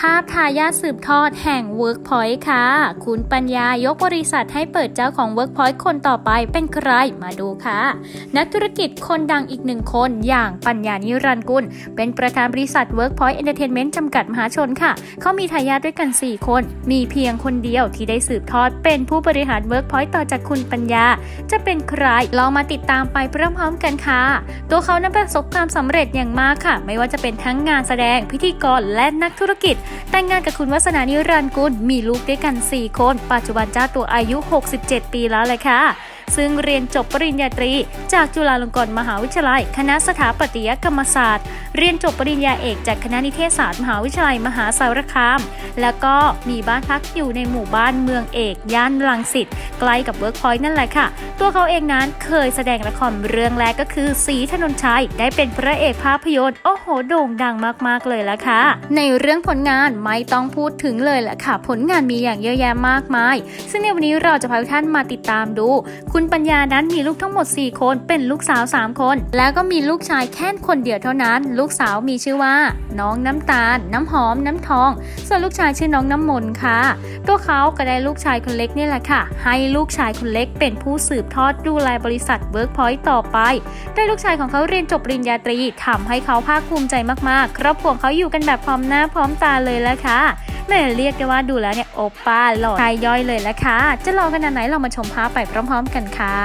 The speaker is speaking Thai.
าพทายาทสืบทอดแห่ง Workpoint ค่ะคุณปัญญายกบริษัทให้เปิดเจ้าของ Workpoint คนต่อไปเป็นใครมาดูค่ะนักธุรกิจคนดังอีกหนึ่งคนอย่างปัญญานิรันดร์กุลเป็นประธานบริษัท Workpoint Entertainment จำกัดมหาชนค่ะเขามีทายาทด้วยกัน4คนมีเพียงคนเดียวที่ได้สืบทอดเป็นผู้บริหาร Workpoint ต่อจากคุณปัญญาจะเป็นใครลองมาติดตามไปพร้อมๆกันค่ะตัวเขานั้นประสบความสำเร็จอย่างมากค่ะไม่ว่าจะเป็นทั้งงานแสดงพิธีกรและนักธุรกิจแต่งงานกับคุณวาสนานิรันดร์กุลมีลูกด้วยกัน4คนปัจจุบันเจ้าตัวอายุ67 ปีแล้วเลยค่ะซึ่งเรียนจบปริญญาตรีจากจุฬาลงกรณ์มหาวิทยาลัยคณะสถาปัตยกรรมศาสตร์เรียนจบปริญญาเอกจากคณะนิเทศศาสตร์มหาวิทยาลัยมหาสารคามแล้วก็มีบ้านพักอยู่ในหมู่บ้านเมืองเอกย่านรังสิตใกล้กับ Workpoint นั่นแหละค่ะตัวเขาเองนั้นเคยแสดงละครเรื่องแรกก็คือศรีถนนชัยได้เป็นพระเอกภาพยนตร์โอ้โหโด่งดังมากๆเลยละค่ะในเรื่องผลงานไม่ต้องพูดถึงเลยแหละค่ะผลงานมีอย่างเยอะแยะมากมายซึ่งในวันนี้เราจะพาทุกท่านมาติดตามดูคุณปัญญานั้นมีลูกทั้งหมด4คนเป็นลูกสาว3คนแล้วก็มีลูกชายแค่คนเดียวเท่านั้นลูกสาวมีชื่อว่าน้องน้ำตาลน้ำหอมน้ำทองส่วนลูกชายชื่อน้องน้ำมนต์ค่ะตัวเขาก็ได้ลูกชายคนเล็กนี่แหละค่ะให้ลูกชายคนเล็กเป็นผู้สืบทอดดูแลบริษัท Workpoint ต่อไปได้ลูกชายของเขาเรียนจบปริญญาตรีทำให้เขาภาคภูมิใจมากๆครอบครัวเขาอยู่กันแบบพร้อมหน้าพร้อมตาเลยละค่ะแม่เรียกได้ว่าดูแล้วเนี่ยโอป้าหล่อชายย่อยเลยละค่ะจะรอขนาดไหนเรามาชมภาพไปพร้อมๆกันค่ะ